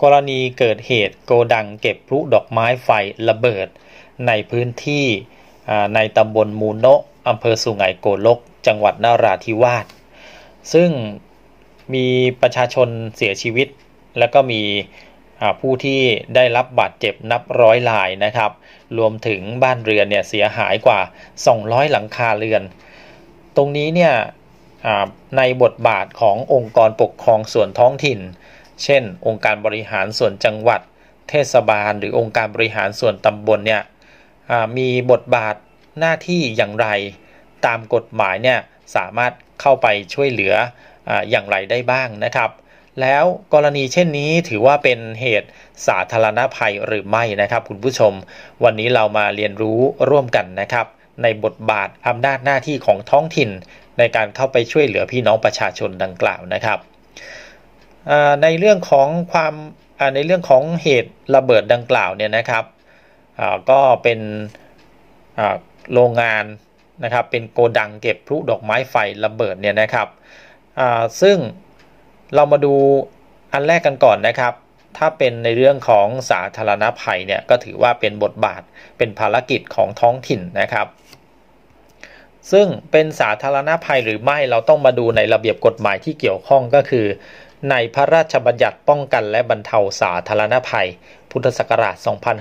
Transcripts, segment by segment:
กรณีเกิดเหตุโกดังเก็บพลุดอกไม้ไฟระเบิดในพื้นที่ในตำบลมูโนะอำเภอสุไหงโกลกจังหวัดนราธิวาสซึ่งมีประชาชนเสียชีวิตและก็มีผู้ที่ได้รับบาดเจ็บนับร้อยรายนะครับรวมถึงบ้านเรือนเนี่ยเสียหายกว่า200หลังคาเรือนตรงนี้เนี่ยในบทบาทขององค์กรปกครองส่วนท้องถิ่นเช่นองค์การบริหารส่วนจังหวัดเทศบาลหรือองค์การบริหารส่วนตำบลเนี่ยมีบทบาทหน้าที่อย่างไรตามกฎหมายเนี่ยสามารถเข้าไปช่วยเหลืออย่างไรได้บ้างนะครับแล้วกรณีเช่นนี้ถือว่าเป็นเหตุสาธารณภัยหรือไม่นะครับคุณผู้ชมวันนี้เรามาเรียนรู้ร่วมกันนะครับในบทบาทอำนาจหน้าที่ของท้องถิ่นในการเข้าไปช่วยเหลือพี่น้องประชาชนดังกล่าวนะครับในเรื่องของเหตุระเบิดดังกล่าวเนี่ยนะครับก็เป็นโรงงานนะครับเป็นโกดังเก็บพลุดอกไม้ไฟระเบิดเนี่ยนะครับซึ่งเรามาดูอันแรกกันก่อนนะครับถ้าเป็นในเรื่องของสาธารณภัยเนี่ยก็ถือว่าเป็นบทบาทเป็นภารกิจของท้องถิ่นนะครับซึ่งเป็นสาธารณภัยหรือไม่เราต้องมาดูในระเบียบกฎหมายที่เกี่ยวข้องก็คือในพระราชบัญญัติป้องกันและบรรเทาสาธารณภัยพุทธศักราช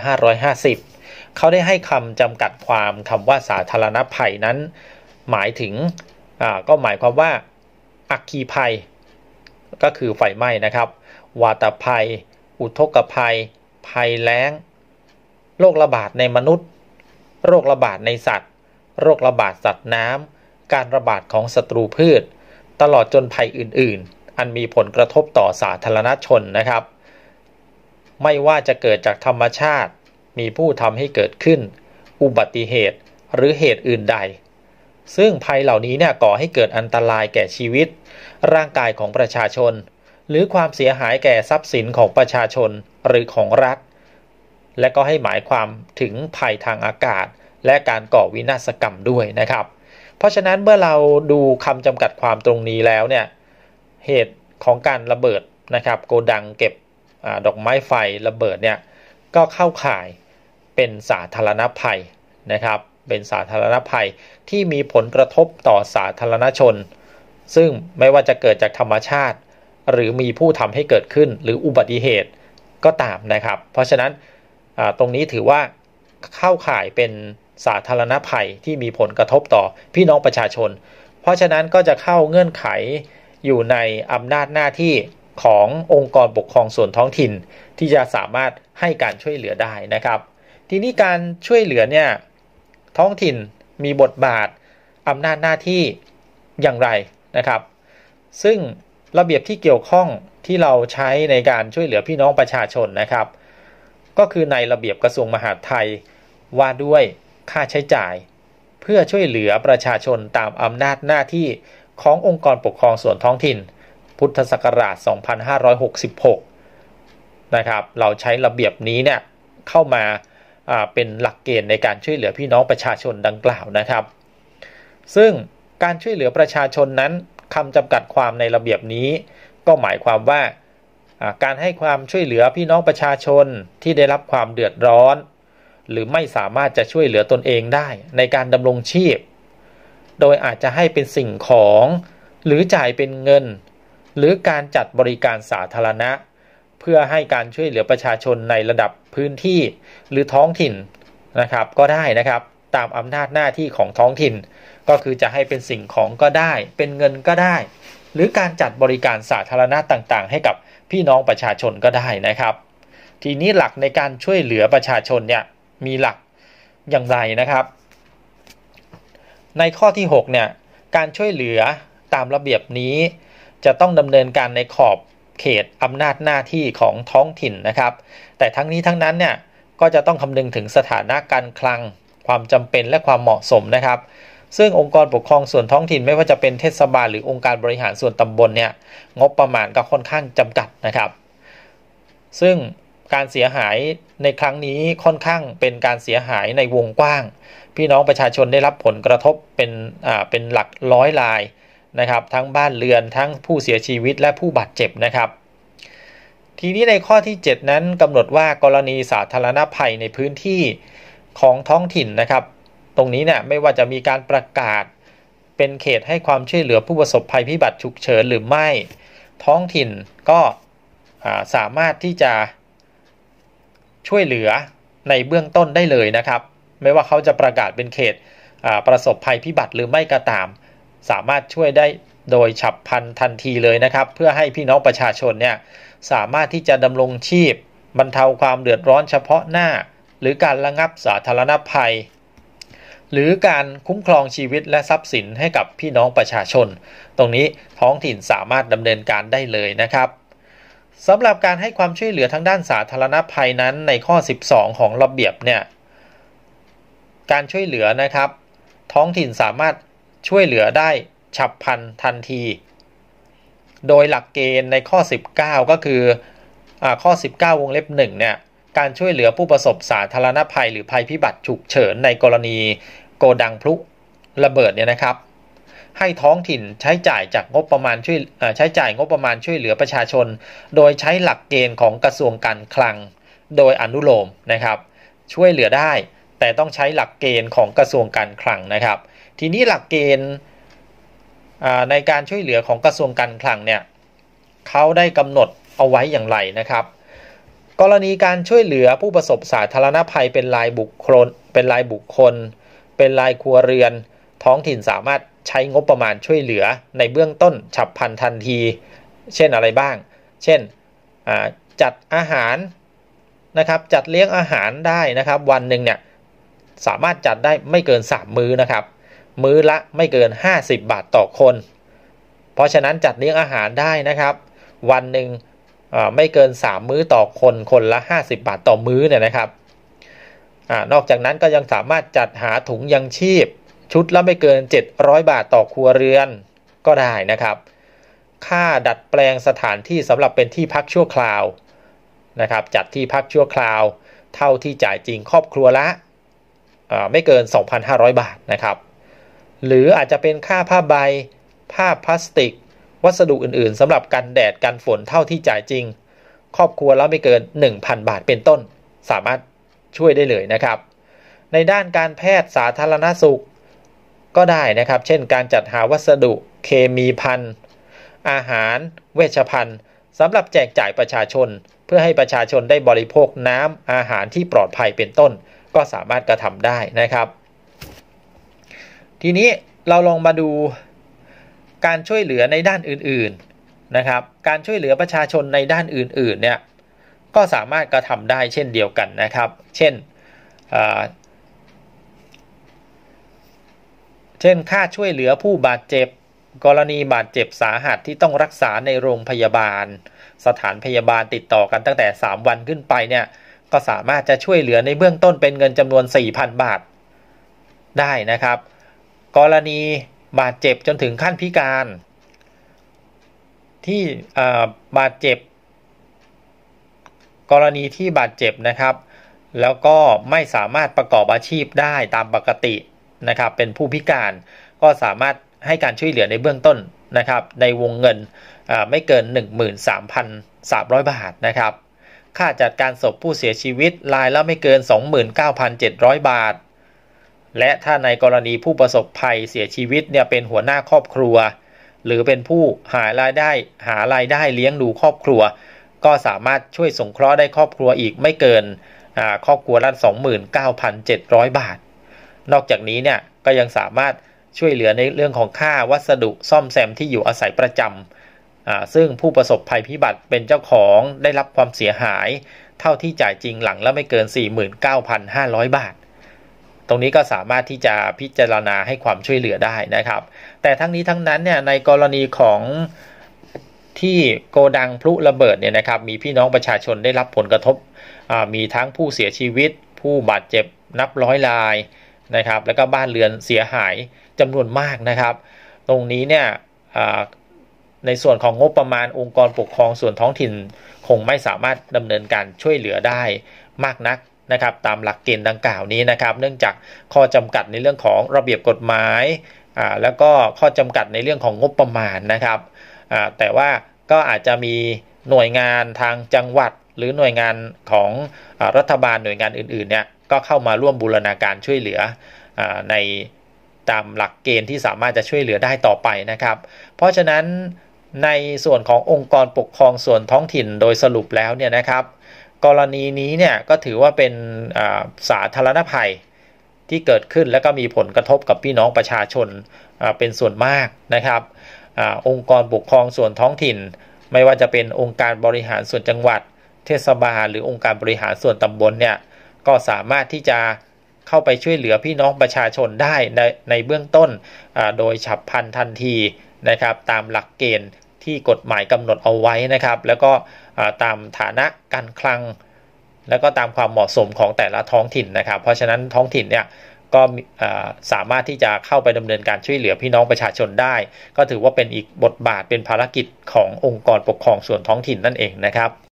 2550 เขาได้ให้คำจำกัดความคำว่าสาธารณภัยนั้นหมายถึงก็หมายความว่าอัคคีภัยก็คือไฟไหม้นะครับวาตภัยอุทกภัยภัยแล้งโรคระบาดในมนุษย์โรคระบาดในสัตว์โรคระบาดสัตว์น้ำการระบาดของศัตรูพืชตลอดจนภัยอื่นๆอันมีผลกระทบต่อสาธารณชนนะครับไม่ว่าจะเกิดจากธรรมชาติมีผู้ทำให้เกิดขึ้นอุบัติเหตุหรือเหตุอื่นใดซึ่งภัยเหล่านี้เนี่ยก่อให้เกิดอันตรายแก่ชีวิตร่างกายของประชาชนหรือความเสียหายแก่ทรัพย์สินของประชาชนหรือของรัฐและก็ให้หมายความถึงภัยทางอากาศและการก่อวินาศกรรมด้วยนะครับเพราะฉะนั้นเมื่อเราดูคำจำกัดความตรงนี้แล้วเนี่ยเหตุของการระเบิดนะครับโกดังเก็บดอกไม้ไฟระเบิดเนี่ยก็เข้าข่ายเป็นสาธารณภัยนะครับเป็นสาธารณภัยที่มีผลกระทบต่อสาธารณชนซึ่งไม่ว่าจะเกิดจากธรรมชาติหรือมีผู้ทำให้เกิดขึ้นหรืออุบัติเหตุก็ตามนะครับเพราะฉะนั้นตรงนี้ถือว่าเข้าข่ายเป็นสาธารณภัยที่มีผลกระทบต่อพี่น้องประชาชนเพราะฉะนั้นก็จะเข้าเงื่อนไขอยู่ในอำนาจหน้าที่ขององค์กรปกครองส่วนท้องถิ่นที่จะสามารถให้การช่วยเหลือได้นะครับทีนี้การช่วยเหลือเนี่ยท้องถิ่นมีบทบาทอำนาจหน้าที่อย่างไรนะครับซึ่งระเบียบที่เกี่ยวข้องที่เราใช้ในการช่วยเหลือพี่น้องประชาชนนะครับก็คือในระเบียบกระทรวงมหาดไทยว่าด้วยค่าใช้จ่ายเพื่อช่วยเหลือประชาชนตามอำนาจหน้าที่ขององค์กรปกครองส่วนท้องถิ่นพุทธศักราช 2566 นะครับเราใช้ระเบียบนี้เนี่ยเข้ามาเป็นหลักเกณฑ์ในการช่วยเหลือพี่น้องประชาชนดังกล่าวนะครับซึ่งการช่วยเหลือประชาชนนั้นคำจำกัดความในระเบียบนี้ก็หมายความว่าการให้ความช่วยเหลือพี่น้องประชาชนที่ได้รับความเดือดร้อนหรือไม่สามารถจะช่วยเหลือตนเองได้ในการดำรงชีพโดยอาจจะให้เป็นสิ่งของหรือจ่ายเป็นเงินหรือการจัดบริการสาธารณะเพื่อให้การช่วยเหลือประชาชนในระดับพื้นที่หรือท้องถิ่นนะครับก็ได้นะครับตามอำนาจหน้าที่ของท้องถิ่นก็คือจะให้เป็นสิ่งของก็ได้เป็นเงินก็ได้หรือการจัดบริการสาธารณะต่างๆให้กับพี่น้องประชาชนก็ได้นะครับทีนี้หลักในการช่วยเหลือประชาชนเนี่ยมีหลักอย่างไรนะครับในข้อที่6เนี่ยการช่วยเหลือตามระเบียบนี้จะต้องดำเนินการในขอบเขตอำนาจหน้าที่ของท้องถิ่นนะครับแต่ทั้งนี้ทั้งนั้นเนี่ยก็จะต้องคำนึงถึงสถานะการคลังความจำเป็นและความเหมาะสมนะครับซึ่งองค์กรปกครองส่วนท้องถิ่นไม่ว่าจะเป็นเทศบาลหรือองค์การบริหารส่วนตำบลเนี่ยงบประมาณก็ค่อนข้างจำกัดนะครับซึ่งการเสียหายในครั้งนี้ค่อนข้างเป็นการเสียหายในวงกว้างพี่น้องประชาชนได้รับผลกระทบเป็นหลักร้อยรายนะครับทั้งบ้านเรือนทั้งผู้เสียชีวิตและผู้บาดเจ็บนะครับทีนี้ในข้อที่ 7 นั้นกำหนดว่ากรณีสาธารณภัยในพื้นที่ของท้องถิ่นนะครับตรงนี้เนี่ยไม่ว่าจะมีการประกาศเป็นเขตให้ความช่วยเหลือผู้ประสบภัยพิบัติฉุกเฉินหรือไม่ท้องถิ่นก็สามารถที่จะช่วยเหลือในเบื้องต้นได้เลยนะครับไม่ว่าเขาจะประกาศเป็นเขตประสบภัยพิบัติหรือไม่ก็ตามสามารถช่วยได้โดยฉับพลันทันทีเลยนะครับเพื่อให้พี่น้องประชาชนเนี่ยสามารถที่จะดำรงชีพบรรเทาความเดือดร้อนเฉพาะหน้าหรือการระงับสาธารณภัยหรือการคุ้มครองชีวิตและทรัพย์สินให้กับพี่น้องประชาชนตรงนี้ท้องถิ่นสามารถดำเนินการได้เลยนะครับสำหรับการให้ความช่วยเหลือทางด้านสาธารณภัยนั้นในข้อ 12 ของระเบียบเนี่ยการช่วยเหลือนะครับท้องถิ่นสามารถช่วยเหลือได้ฉับพลันทันทีโดยหลักเกณฑ์ในข้อ 19 ก็คือข้อ 19 วงเล็บ 1 เนี่ยการช่วยเหลือผู้ประสบสาธารณภัยหรือภัยพิบัติฉุกเฉินในกรณีโกดังพลุระเบิดเนี่ยนะครับให้ท้องถิ่นใช้จ่ายจากงบประมาณใช้จ่ายงบประมาณช่วยเหลือประชาชนโดยใช้หลักเกณฑ์ของกระทรวงการคลังโดยอนุโลมนะครับช่วยเหลือได้แต่ต้องใช้หลักเกณฑ์ของกระทรวงการคลังนะครับทีนี้หลักเกณฑ์ในการช่วยเหลือของกระทรวงการคลังเนี่ยเขาได้กำหนดเอาไว้อย่างไรนะครับกรณีการช่วยเหลือผู้ประสบสาธารณภัยเป็นรายบุคคลเป็นรายครัวเรือนท้องถิ่นสามารถใช้งบประมาณช่วยเหลือในเบื้องต้นฉับพลันทันทีเช่นอะไรบ้างเช่นจัดอาหารนะครับจัดเลี้ยงอาหารได้นะครับวันหนึ่งเนี่ยสามารถจัดได้ไม่เกิน3มื้อนะครับมื้อละไม่เกิน50 บาทต่อคนเพราะฉะนั้นจัดเลี้ยงอาหารได้นะครับวันหนึ่งไม่เกิน3มื้อต่อคนคนละ50 บาทต่อมื้อเนี่ยนะครับนอกจากนั้นก็ยังสามารถจัดหาถุงยังชีพชุดละไม่เกิน700 บาทต่อครัวเรือนก็ได้นะครับค่าดัดแปลงสถานที่สำหรับเป็นที่พักชั่วคราวนะครับจัดที่พักชั่วคราวเท่าที่จ่ายจริงครอบครัวละไม่เกิน 2,500 บาทนะครับหรืออาจจะเป็นค่าผ้าใบผ้าพลาสติกวัสดุอื่นๆสำหรับกันแดดกันฝนเท่าที่จ่ายจริงครอบครัวละไม่เกิน 1,000 บาทเป็นต้นสามารถช่วยได้เลยนะครับในด้านการแพทย์สาธารณสุขก็ได้นะครับเช่นการจัดหาวัสดุเคมีภัณฑ์อาหารเวชภัณฑ์สำหรับแจกจ่ายประชาชนเพื่อให้ประชาชนได้บริโภคน้ำอาหารที่ปลอดภัยเป็นต้นก็สามารถกระทำได้นะครับทีนี้เราลองมาดูการช่วยเหลือในด้านอื่นๆนะครับการช่วยเหลือประชาชนในด้านอื่นๆเนี่ยก็สามารถกระทำได้เช่นเดียวกันนะครับเช่นค่าช่วยเหลือผู้บาดเจ็บกรณีบาดเจ็บสาหัสที่ต้องรักษาในโรงพยาบาลสถานพยาบาลติดต่อกันตั้งแต่3 วันขึ้นไปเนี่ยก็สามารถจะช่วยเหลือในเบื้องต้นเป็นเงินจำนวน 4,000 บาทได้นะครับกรณีบาดเจ็บจนถึงขั้นพิการที่บาดเจ็บกรณีที่บาดเจ็บนะครับแล้วก็ไม่สามารถประกอบอาชีพได้ตามปกตินะครับเป็นผู้พิการก็สามารถให้การช่วยเหลือในเบื้องต้นนะครับในวงเงินไม่เกิน 13,300 บาทนะครับค่าจัดการศพผู้เสียชีวิตรายละไม่เกิน 29,700 บาทและถ้าในกรณีผู้ประสบภัยเสียชีวิตเนี่ยเป็นหัวหน้าครอบครัวหรือเป็นผู้หารายได้เลี้ยงดูครอบครัวก็สามารถช่วยสงเคราะห์ได้ครอบครัวอีกไม่เกินครอบครัวละ 29,700 บาทนอกจากนี้เนี่ยก็ยังสามารถช่วยเหลือในเรื่องของค่าวัสดุซ่อมแซมที่อยู่อาศัยประจำซึ่งผู้ประสบภัยพิบัติเป็นเจ้าของได้รับความเสียหายเท่าที่จ่ายจริงหลังละไม่เกิน 49,500 บาทตรงนี้ก็สามารถที่จะพิจารณาให้ความช่วยเหลือได้นะครับแต่ทั้งนี้ทั้งนั้นเนี่ยในกรณีของที่โกดังพลุระเบิดเนี่ยนะครับมีพี่น้องประชาชนได้รับผลกระทบมีทั้งผู้เสียชีวิตผู้บาดเจ็บนับร้อยรายนะครับแล้วก็บ้านเรือนเสียหายจำนวนมากนะครับตรงนี้เนี่ยในส่วนของงบประมาณองค์กรปกครองส่วนท้องถิ่นคงไม่สามารถดำเนินการช่วยเหลือได้มากนักนะครับตามหลักเกณฑ์ดังกล่าวนี้นะครับเนื่องจากข้อจำกัดในเรื่องของระเบียบกฎหมายแล้วก็ข้อจำกัดในเรื่องของงบประมาณนะครับแต่ว่าก็อาจจะมีหน่วยงานทางจังหวัดหรือหน่วยงานของรัฐบาลหน่วยงานอื่นๆเนี่ยก็เข้ามาร่วมบูรณาการช่วยเหลือในตามหลักเกณฑ์ที่สามารถจะช่วยเหลือได้ต่อไปนะครับเพราะฉะนั้นในส่วนขององค์กรปกครองส่วนท้องถิ่นโดยสรุปแล้วเนี่ยนะครับกรณีนี้เนี่ยก็ถือว่าเป็นสาธารณภัยที่เกิดขึ้นและก็มีผลกระทบกับพี่น้องประชาชนเป็นส่วนมากนะครับองค์กรปกครองส่วนท้องถิ่นไม่ว่าจะเป็นองค์การบริหารส่วนจังหวัดเทศบาลหรือองค์การบริหารส่วนตำบลเนี่ยก็สามารถที่จะเข้าไปช่วยเหลือพี่น้องประชาชนได้ในเบื้องต้นโดยฉับพลันทันทีนะครับตามหลักเกณฑ์ที่กฎหมายกำหนดเอาไว้นะครับแล้วก็ตามฐานะการคลังแล้วก็ตามความเหมาะสมของแต่ละท้องถิ่นนะครับเพราะฉะนั้นท้องถิ่นเนี่ยก็สามารถที่จะเข้าไปดำเนินการช่วยเหลือพี่น้องประชาชนได้ก็ถือว่าเป็นอีกบทบาทเป็นภารกิจขององค์กรปกครองส่วนท้องถิ่นนั่นเองนะครับ